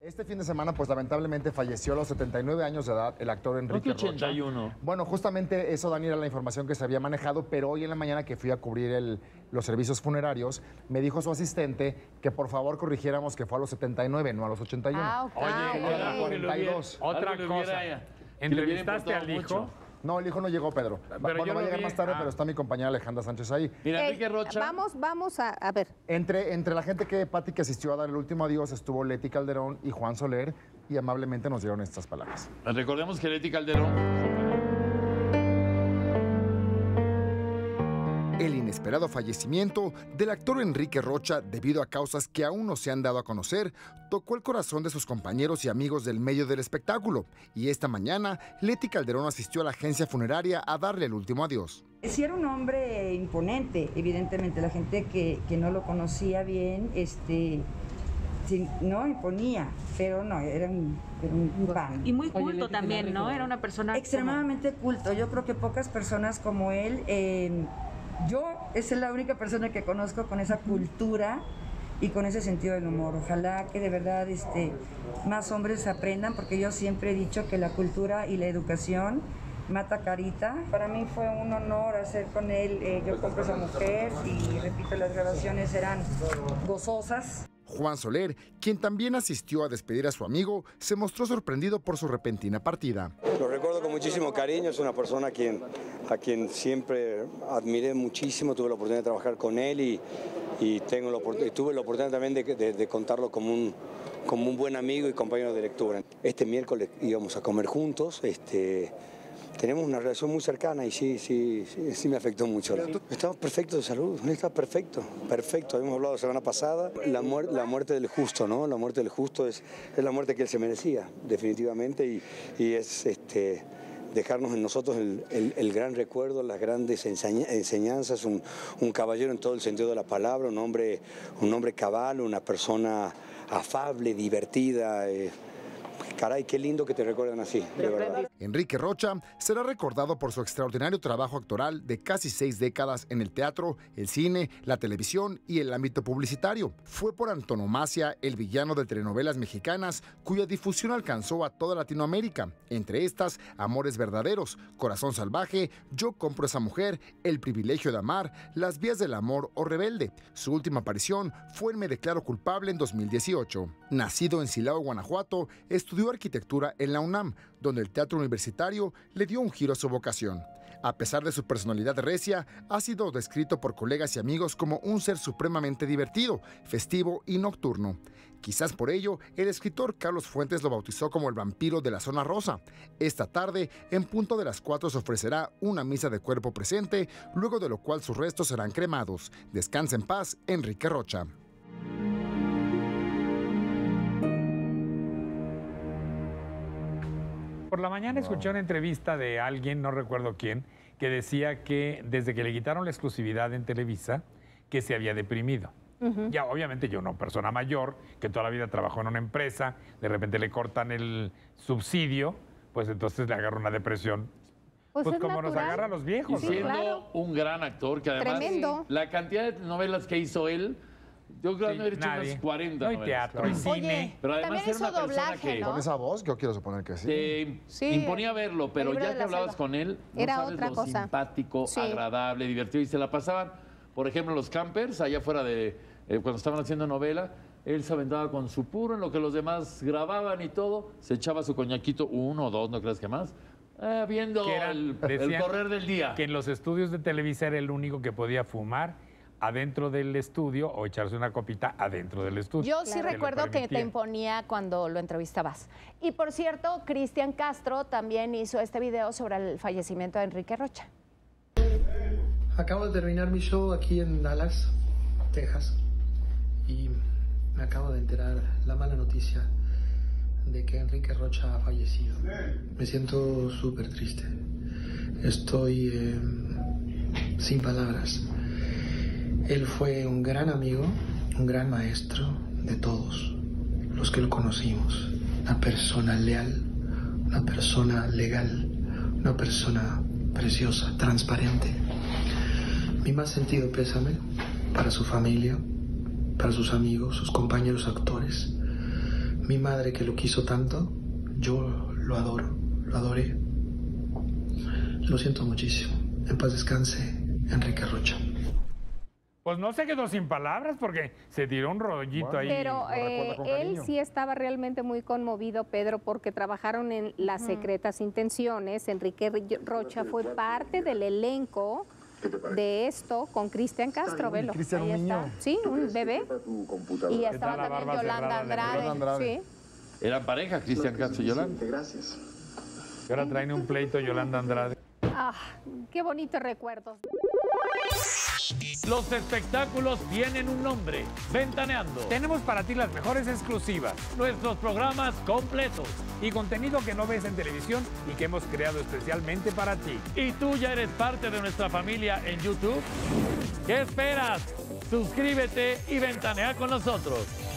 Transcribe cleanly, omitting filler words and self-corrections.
Este fin de semana, pues lamentablemente falleció a los 79 años de edad el actor Enrique Rocha. 81. Bueno, justamente eso, Dani, era la información que se había manejado, pero hoy en la mañana que fui a cubrir los servicios funerarios, me dijo su asistente que por favor corrigiéramos que fue a los 79, no a los 81. Ah, ok. Oye, era 42. Otra cosa. ¿Entrevistaste al hijo? No, el hijo no llegó, Pedro. Bueno, va a llegar más tarde, pero está mi compañera Alejandra Sánchez ahí. Mira, Enrique Rocha. Vamos a ver. Entre la gente que asistió a dar el último adiós estuvo Leti Calderón y Juan Soler y amablemente nos dieron estas palabras. Recordemos que Leti Calderón. El inesperado fallecimiento del actor Enrique Rocha, debido a causas que aún no se han dado a conocer, tocó el corazón de sus compañeros y amigos del medio del espectáculo. Y esta mañana, Leti Calderón asistió a la agencia funeraria a darle el último adiós. Sí, era un hombre imponente, evidentemente. La gente que no lo conocía bien, sí, no imponía, pero no, era un pan. Y muy culto también, ¿no? Era una persona extremadamente culto. Yo creo que pocas personas como él... es la única persona que conozco con esa cultura y con ese sentido del humor. Ojalá que de verdad más hombres aprendan, porque yo siempre he dicho que la cultura y la educación mata carita. Para mí fue un honor hacer con él Yo compro esa mujer, y repito, las grabaciones eran gozosas. Juan Soler, quien también asistió a despedir a su amigo, se mostró sorprendido por su repentina partida. Lo recuerdo con muchísimo cariño, es una persona a quien siempre admiré muchísimo, tuve la oportunidad de trabajar con él y tuve la oportunidad también de contarlo como un buen amigo y compañero de lectura. Este miércoles íbamos a comer juntos, tenemos una relación muy cercana y sí me afectó mucho. Estamos perfectos de salud, está perfecto. Habíamos hablado la semana pasada, la muerte del justo, ¿no? La muerte del justo es la muerte que él se merecía, definitivamente, y es dejarnos en nosotros el gran recuerdo, las grandes enseñanzas, un caballero en todo el sentido de la palabra, un hombre cabal, una persona afable, divertida. Caray, qué lindo que te recuerden así, de verdad. Enrique Rocha será recordado por su extraordinario trabajo actoral de casi 6 décadas en el teatro, el cine, la televisión y el ámbito publicitario. Fue por antonomasia el villano de telenovelas mexicanas cuya difusión alcanzó a toda Latinoamérica. Entre estas, Amores Verdaderos, Corazón Salvaje, Yo compro esa mujer, El privilegio de amar, Las vías del amor o Rebelde. Su última aparición fue en Me declaro culpable en 2018. Nacido en Silao, Guanajuato, estudió arquitectura en la UNAM, donde el teatro universitario le dio un giro a su vocación. A pesar de su personalidad recia, ha sido descrito por colegas y amigos como un ser supremamente divertido, festivo y nocturno. Quizás por ello, el escritor Carlos Fuentes lo bautizó como el vampiro de la zona rosa. Esta tarde, en punto de las 4, se ofrecerá una misa de cuerpo presente, luego de lo cual sus restos serán cremados. Descansa en paz, Enrique Rocha. Por la mañana escuché una entrevista de alguien, no recuerdo quién, que decía que desde que le quitaron la exclusividad en Televisa, que se había deprimido. Ya, obviamente yo, una persona mayor, que toda la vida trabajó en una empresa, de repente le cortan el subsidio, pues entonces le agarra una depresión. Pues como natural. Nos agarra a los viejos. Y siendo un gran actor, que además la cantidad de novelas que hizo él, yo creo que no he hecho unas 40 novelas. Teatro, y cine. Pero además era una persona que... ¿no? Con esa voz, yo quiero suponer que sí. Imponía verlo, pero ya que hablabas con él, no era sabes otra lo cosa. Simpático, agradable, divertido. Y se la pasaban, por ejemplo, los campers, allá afuera de... cuando estaban haciendo novela, él se aventaba con su puro, en lo que los demás grababan y todo, se echaba su coñaquito, 1 o 2, ¿no crees que más? Viendo el correr del día. Que en los estudios de Televisa era el único que podía fumar adentro del estudio o echarse una copita adentro del estudio. Yo sí recuerdo que te imponía cuando lo entrevistabas. Y por cierto, Cristian Castro también hizo este video sobre el fallecimiento de Enrique Rocha. Acabo de terminar mi show aquí en Dallas, Texas, y me acabo de enterar la mala noticia de que Enrique Rocha ha fallecido. Me siento súper triste. Estoy sin palabras. Él fue un gran amigo, un gran maestro de todos los que lo conocimos. Una persona leal, una persona legal, una persona preciosa, transparente. Mi más sentido pésame para su familia, para sus amigos, sus compañeros actores. mi madre que lo quiso tanto, yo lo adoro, lo adoré. Lo siento muchísimo. En paz descanse, Enrique Rocha. Pues no se quedó sin palabras porque se tiró un rollito ahí. Pero él sí estaba realmente muy conmovido, Pedro, porque trabajaron en Las Secretas Intenciones. Enrique Rocha fue parte del elenco de esto con Cristian Castro, velo. Cristian, ahí un está. niño. Sí, un bebé. Y estaba la también barba Yolanda cerrada de Andrade. Sí. Eran pareja, Cristian Castro y Yolanda. Gracias. Y ahora traen un pleito Yolanda Andrade. Ah, qué bonitos recuerdos. Los espectáculos tienen un nombre, Ventaneando. Tenemos para ti las mejores exclusivas Nuestros programas completos. y contenido que no ves en televisión y que hemos creado especialmente para ti. ¿Y tú ya eres parte de nuestra familia en YouTube? ¿Qué esperas? Suscríbete y ventanea con nosotros.